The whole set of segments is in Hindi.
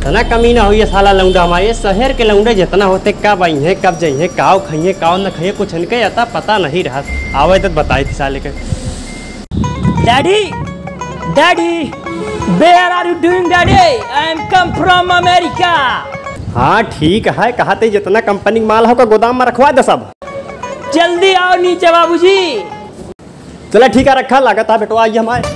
तना कमी ना हुई साला लौंडा हमारे शहर के लौंडे जितना होते कब आई हैं कब जाइए काव खाइए काव न खाइए कुछ इनके आता पता नहीं रहा। आवे तो बताई थी साले के। Daddy daddy where are you doing daddy? I am come from America. हाँ ठीक है, कहा थे जितना कंपनी माल होगा गोदाम में रखवा दे सब। जल्दी आओ नीचे बाबूजी। चला ठीक है, रखा लागत है बेटवा आइए हमारे।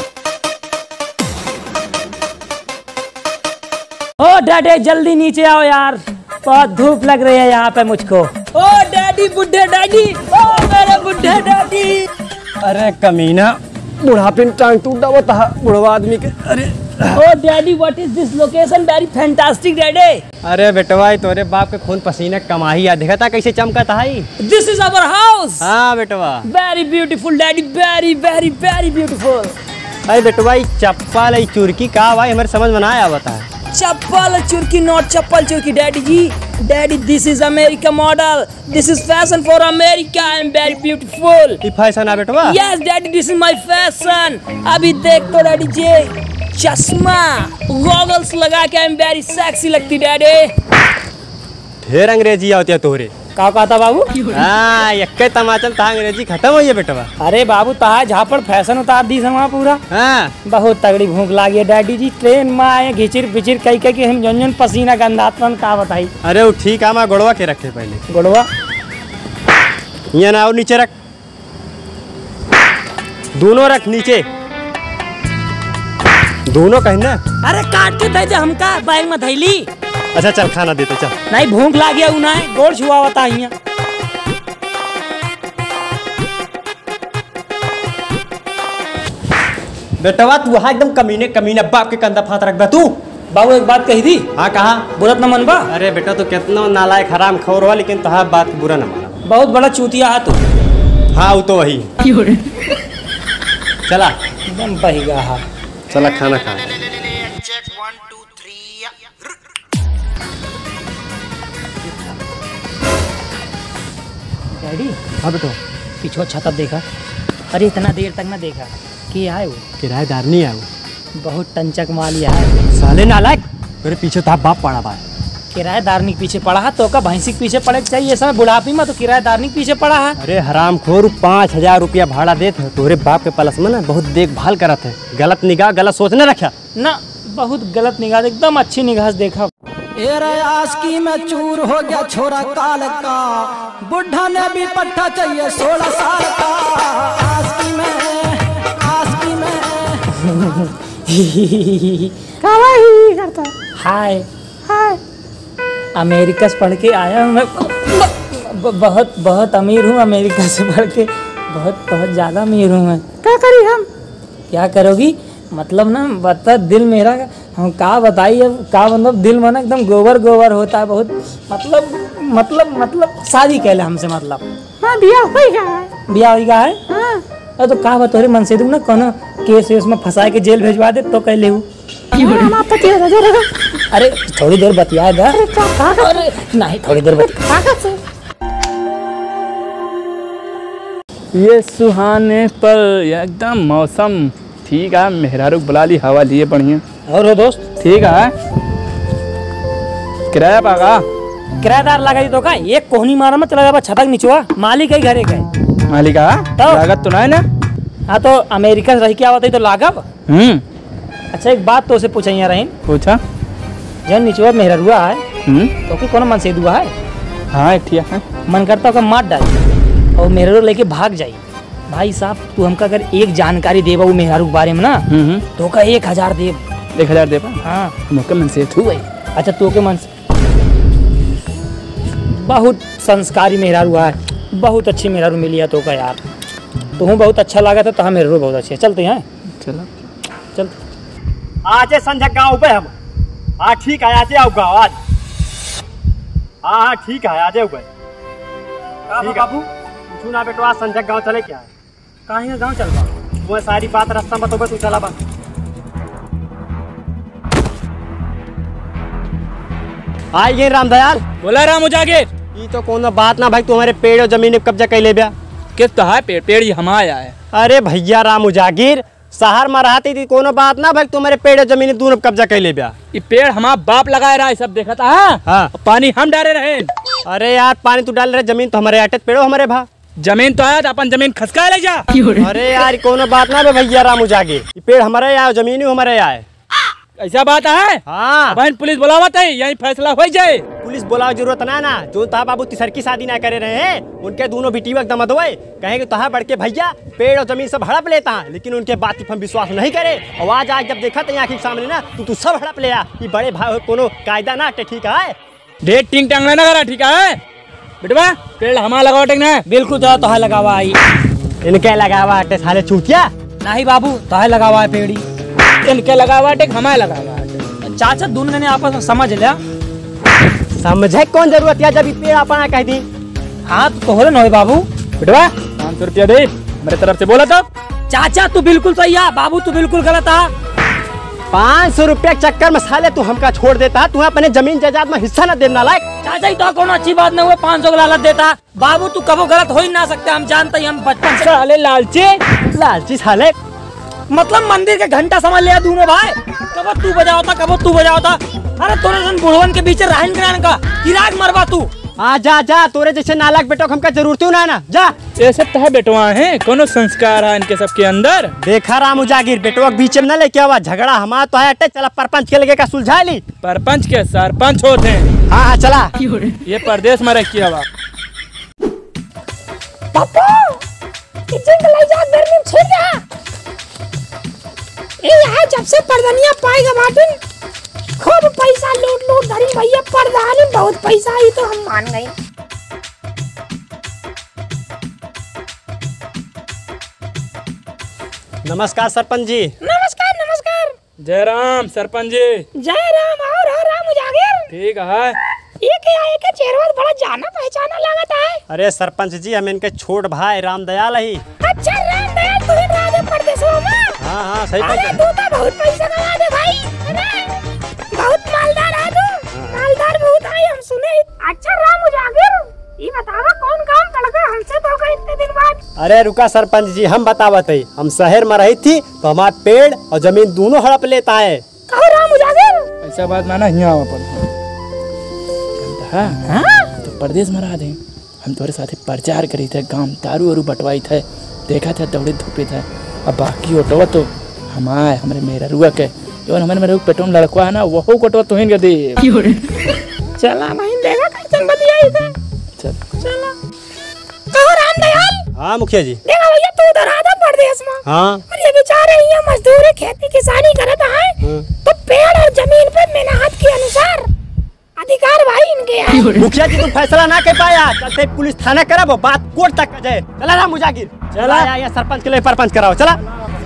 ओ डैडी जल्दी नीचे आओ यार, बहुत धूप लग रही है यहाँ पे मुझको। ओ डैडी बुढ़े डैडी, ओ मेरे बुढ़े डैडी। अरे कमीना बुढ़ापे टांग टूटा हुआ था बुढ़वा आदमी के। अरे ओ daddy what is this location, very fantastic daddy. अरे बेटवा तोरे बाप के खून पसीने कमाही आ, देखा था कैसे चमकता है। This is our house. हाँ बेटवा very beautiful daddy, very very very beautiful. अरे बेटवा चप्पल चुरकी का भाई हमारे समझ में ना आया बता। चप्पल चुरकी नॉट चप्पल चुरकी daddy ji. Daddy this is America model, this is fashion for America, I am very beautiful. ये फैशन है बेटवा? Yes daddy this is my fashion. अभी देख तो डैडी जी, चश्मा गॉगल्स लगा के आई एम वेरी सेक्सी लगती डैडी। ढेर अंग्रेजी आती है तोरे। का कहता बाबू? हाँ एक तमाचल था अंग्रेजी खत्म हो ये बेटवा। अरे बाबू तहा झापड़ फैशन उतार दी समा पूरा। हाँ बहुत तगड़ी भूख लागी है डैडी जी, ट्रेन में आए घिचिर पिचिर कई कई के हम जन पसीना गंदात्मन का बताई। अरे वो ठीक है, मैं गोड़वा के रखे पहले। गोड़वा यहाँ ना और नीचे रख, दोनों रख नीचे, दोनों कहीं ना। अरे काट के दे दे हमका, बैग में थैली। अच्छा चल खाना देते चल। नहीं भूख लागी है उन्हें, गोड़ छुआ होता है। बेटवा तू वहाँ एकदम कमीने कमीने बाप के कंधा फात रख दा तू। बाबू एक बात कही थी। हाँ कहा? बुरा न मनबा। अरे बेटा तू कितना नालायक हराम खोर हुआ, लेकिन तुहा बात बुरा न माना। बहुत बड़ा चूतिया है तू। हाँ वो तो वही। चला एकदम बहिगा है। चला खाना खा। डैडी हाँ बेटो पीछे छत देखा? अरे इतना देर तक ना देखा कि आए वो किराएदार नहीं आए, बहुत टंचक मालिया है। साले नालायक मेरे पीछे था बाप पड़ा बा। किराएदारनी के पीछे पड़ा है तो का भैंसी के पीछे पड़े चाहिए समय बुढ़ापी में, तो किराएदारनी के पीछे पड़ा है। अरे हराम खोर 5000 रुपया भाड़ा देते तोरे बाप के पलस में ना बहुत देखभाल करत है। गलत निगाह गलत सोच न रखा ना, बहुत गलत निगाह, एकदम अच्छी निगाह से देखा। आस्की में चूर हो गया छोरा काल का, बुढ़ा ने भी पट्टा चाहिए 16 साल का। आस्की में कावाही करता। हाय हाय, अमेरिका से पढ़ के आया हूँ मैं, बहुत बहुत अमीर हूँ, अमेरिका से पढ़ के बहुत बहुत ज़्यादा अमीर हूँ मैं। क्या करी हम? क्या करोगी मतलब ना बता, दिल मेरा हम का बताइए का, मतलब दिल में ना एकदम गोबर गोबर होता है बहुत, मतलब शादी कहले हमसे मतलब। हाँ बिया हो गया है। हाँ। तो का बतोरे मन से दूँ ना कोनो केस वेस में फंसा के जेल भेजवा दे तो कह ले। अरे थोड़ी देर बतिया दे। अरे नहीं थोड़ी देर बतिया। ये सुहाने पर एकदम मौसम ठीक है, मेहरारू बुला ली, हवा लिए बढ़िया। और हो दोस्त ठीक है, किराया पागा? किराएदार लगा दी तो का एक कोहनी मारा मत लगा छतक नीचवा, मालिक ही घरे गए। मालिक लागत तो नहीं ना? हाँ तो अमेरिका से रह के आवत तो लागब। अच्छा एक बात तो से पूछा रही। पूछा। जन निचवा मेहरुआ है तो कि कोनो मन से दुआ है? हाँ ठीक है। मन करता है मार डाल और मेहरुआ लेके भाग जाई। भाई साहब तू हमका अगर एक जानकारी देबा वो मेहरारू के बारे में ना, तो का 1000 देब। 1000 देबा? हाँ। मौके मन से तू भाई। अच्छा तू के मन से बहुत संस्कारी मेहरारू है, बहुत अच्छी मेहरारू मिली है तो का यार, तुम्हें बहुत अच्छा लगा था। तो मेहरारू बहुत अच्छी है। चलते हैं? चलो चल। आज संझा गाँव पे हम। हाँ ठीक है, आज आओ गाँव आज। हाँ ठीक है, आज आओ बाबू। पूछू ना बेटवा संझा गाँव चले क्या है? कहाँ गाँव चल रहा? तुम्हें सारी बात रास्ता बतोगे तू चला बा। आइए रामदयाल। बोला राम उजागिर। ये तो कोनो बात ना भाई, तुम्हारे पेड़ और जमीन कब्जा कर ले बिया। किस तो है पेड़ ही हमारा है। अरे भैया राम उजागिर, शहर में रहती थी कोनो बात ना भाई, तुम्हारे पेड़ और जमीन दोनों कब्जा कर ले बिया। ये पेड़ हमारा बाप लगाए रहा है, सब देखा था। हाँ। पानी हम डाले रहे। अरे यार पानी तू डाल रहे, जमीन तो हमारे आटे पेड़ो हमारे भा। जमीन तो आया था, अपन जमीन खसका ले जा। अरे यार कोनो बात ना भैया रामू जागे, ये पेड़ हमारे आए जमीन ही हमारे आए। ऐसा बात है। हाँ बहन पुलिस बुलावत है, यही फैसला हो जाए। पुलिस बुलाओ जरूरत ना जो तहा बाबू तीसर की शादी ना करे रहे हैं, उनके दोनों बेटियों एकदम अधोए कहे कि तहा बढ़ के भैया पेड़ और जमीन सब हड़प लेता है, लेकिन उनके बात हम विश्वास नहीं करे। और आज जब देखा तो आँख के सामने ना तू सब हड़प ले कि बड़े भाई कोनो कायदा ना ठीक है। डेट टिंग टांग ना करा, ठीक है बेटवा। पेड़ हमारा लगावा टेक ना। बिल्कुल तो लगावा आई। इनके लगावा अटे साले चूतिया। नहीं बाबू तो लगावा है पेड़ी। इनके लगावा टेक हमारे लगावा। चाचा दोनों ने आपस में समझ लिया। समझे कौन जरूरत है जब पेड़ अपना कह दी। हाँ तो हो रहे बाबू। बेटवा 500 रुपया दे, मेरे तरफ से बोला था। चाचा तू बिल्कुल सही है, बाबू तू बिल्कुल गलत है। 500 रुपया चक्कर में साले तू हमका छोड़ देता, तू अपने जमीन जायदाद में हिस्सा न देना लायक। चाचा ही तो कोनो अच्छी बात नहीं हुआ, 500 का लालच देता। बाबू तू कबो गलत हो ही ना सकते, हम जानते ही, हम बचपन से। साले लालची साले। मतलब मंदिर के घंटा समझ लिया दोनों भाई, कबो तू बजाओ था कबो तू बजाओ था। अरे तोरे जन बुढ़वन के बीच राहन करान का किराग मरवा तू। जा तोरे जैसे नालायक बेटो हमका जरूरत ना जा। ऐसे तो है बेटवा है, कोनो संस्कार है इनके सबके अंदर। देखा रामू जागीर बेटो बीच में न लेके आवा, झगड़ा हमारा तो है अटे। चला परपंच के लगे का सुलझा ली। परपंच के सरपंच होते हैं। हाँ चला। ये परदेश में रखी हवा। जब से परदनिया पाएगा बाटन खूब पैसा लूट धरी भैया, परदान में बहुत पैसा आई तो हम मान गए। नमस्कार सरपंच जी। नमस्कार नमस्कार। जय राम सरपंच जी। जय राम और राम जागीर। ठीक है। ये क्या है के चेहरा बड़ा जाना पहचाना लगता है। अरे सरपंच जी हम इनके छोट भाई रामदयाल ही। अच्छा रामदयाल तू ही राजा परदेशों में। हाँ सही अरे तू तो बहुत पैसा कमा दे भाई, बहुत मालदार है तू। मालदार बहुत है हम सुने। अच्छा राम जागीर ये बतावा कौन काम पड़गा हमसे तो का इतने दिन बाद। अरे रुका सरपंच जी हम बतावत है, हम शहर में रही थी तो हमारे पेड़ और जमीन दोनों हड़प लेता है। कहो राम जागीर ऐसा बात माना यहाँ पर तो परदेश में रहा थे हम, तुम्हारे साथ प्रचार करी थे, गांव दारू वारू बटवाई थे, देखा था दौड़े धूपे थे। अब बाकी ऑटो तो हमारे मेरा रुआ के जो हमारे मेरे पेट्रोल लड़कवा है ना वो कोटवा तो ही दे। चला नहीं देगा कैसे बतिया इधर। चला कहो रामदयाल। हाँ मुखिया जी। देखा भैया तू उधर आधा परदेश में। हाँ। और ये बेचारे यहाँ मजदूर खेती किसानी करता है तो पेड़ और जमीन पे मेहनत के अनुसार अधिकार भाई इनके है। मुखिया जी तुम फैसला ना कर पाया, चलते पुलिस थाना करा वो बात कोर्ट तक जाए। चला रामू जागीर चला या सरपंच के लिए परपंच कराओ। चला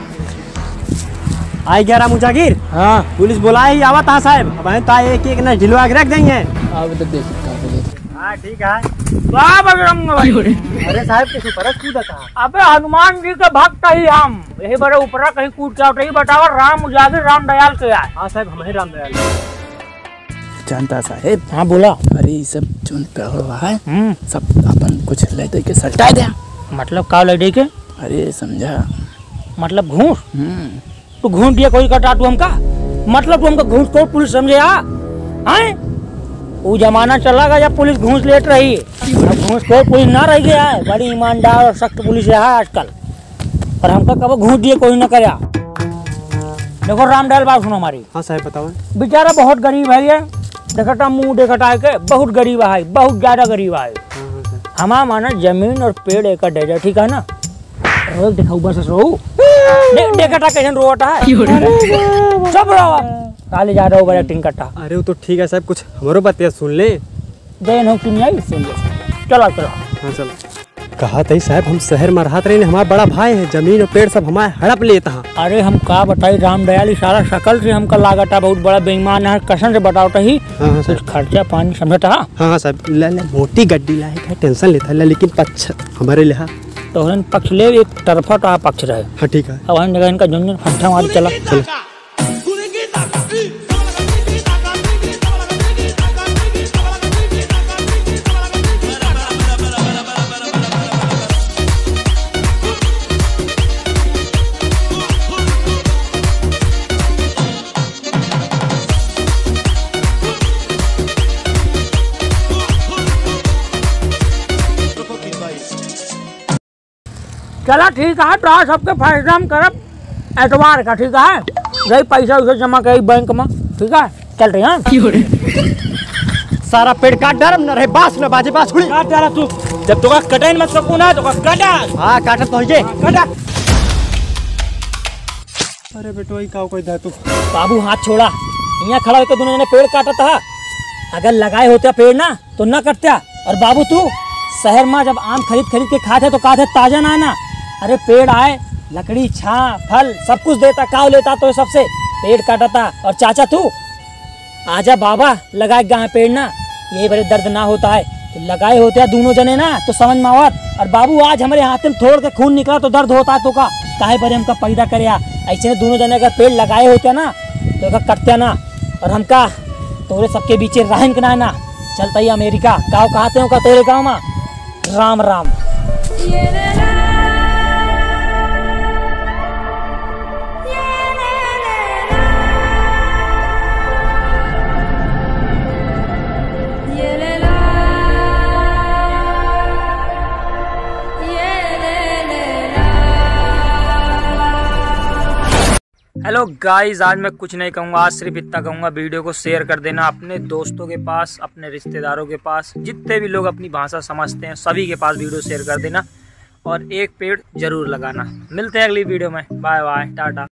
आई गया रामू जागीर। हाँ पुलिस बुलाए ही आवा था साहब, अब तो एक एक ना ढिलवा के रख देंगे। अब तो देख हाँ ठीक है। वाह बजरंग भाई। अरे साहब कैसे परस कूदा था। अबे हनुमान जी के भक्त ही हम, यही बड़े ऊपरा कहीं कूद के उठे। बतावा राम जागीर रामदयाल के आए। हाँ साहब हमें रामदयाल जानता साहेब। हाँ बोला। अरे सब जो पेड़ है सब अपन कुछ ले दे के सल्टा दे। मतलब का ले दे के? अरे समझा मतलब घूस। तू घूस दिया कोई कटा तू हमका, मतलब तू हमका घूस को पुलिस समझे हैं? वो जमाना चला जब पुलिस घूस लेट रही, अब घूस को पुलिस ना रह गया है। बड़ी ईमानदार और सख्त पुलिस है आजकल, और हमका कब घूस दिए कोई ना कराया। देखो रामदयाल बात सुनो हमारी। हाँ साहब बताओ। बेचारा बहुत गरीब है ये, देखता मुंह देखता है के बहुत गरीब है, बहुत ज्यादा गरीब है। हमारा माना जमीन और पेड़ एक दे जाए, ठीक है ना। देखा बस देखता कैसे रोता है सब रहा काले जा रहा हूँ एक्टिंग करता। अरे वो तो ठीक है साहब, कुछ हमारो बात सुन ले। देन हो कि नहीं आई सुन ले। चलो चलो। हाँ चलो। कहा था साहब हम शहर में रहते रहे, हमारा बड़ा भाई है, जमीन और पेड़ सब हमारे हड़प लेता है। अरे हम का बताई रामदयाल सारा शकल से हमका लागत है बहुत बड़ा बेईमान है, कसम से बताओ तो ही। हाँ कुछ खर्चा पानी समझता। हाँ साहब ले मोटी गड्डी लाए है, टेंशन लेता है लेकिन पक्ष हमारे लिहा तो पक्ष ले एक तरफा तो पक्ष रहे। हाँ ठीक है। अब जगह इनका झुंझुन फंटा मारी चला चलो। चला ठीक है, तो सबके फैसला हम करब एतवार का, ठीक है? यही पैसा उसे जमा करी बैंक में, ठीक है? चल रही हैं। सारा पेड़ काट डाल, न रहे बांस न बाजे बांसुरी। काट डाला तू, जब तो कटे मत सकू ना तो काटा। हाँ काटा तो ये काटा। अरे बेटो का कोई दा तू बाबू हाथ छोड़ा, यहाँ खड़ा होकर दोनों ने पेड़ काटा था। अगर लगाए होते पेड़ ना तो न कटता। और बाबू तू शहर में जब आम खरीद के खाते तो खाते ताजा ना। अरे पेड़ आए, लकड़ी छा फल सब कुछ देता, काव लेता तो सबसे पेड़ काटता। और चाचा तू आजा बाबा लगाए गा पेड़ ना, यही बड़े दर्द ना होता है। तो लगाए होते हैं दोनों जने ना तो समझ में आवत। और बाबू आज हमारे हाथ में थोड़ के खून निकला तो दर्द होता है तो का काहे बड़े हमका पैदा करे। ऐसे दोनों जने अगर पेड़ लगाए होते ना तो कटते ना। और हमका तोरे सबके बीच रहन के ना चलता ही अमेरिका गाँव कहते हो का तोरे गाँव में। राम राम। हेलो गाइस, आज मैं कुछ नहीं कहूँगा, आज सिर्फ इतना कहूँगा, वीडियो को शेयर कर देना अपने दोस्तों के पास, अपने रिश्तेदारों के पास, जितने भी लोग अपनी भाषा समझते हैं सभी के पास वीडियो शेयर कर देना और एक पेड़ जरूर लगाना। मिलते हैं अगली वीडियो में। Bye bye, Tata.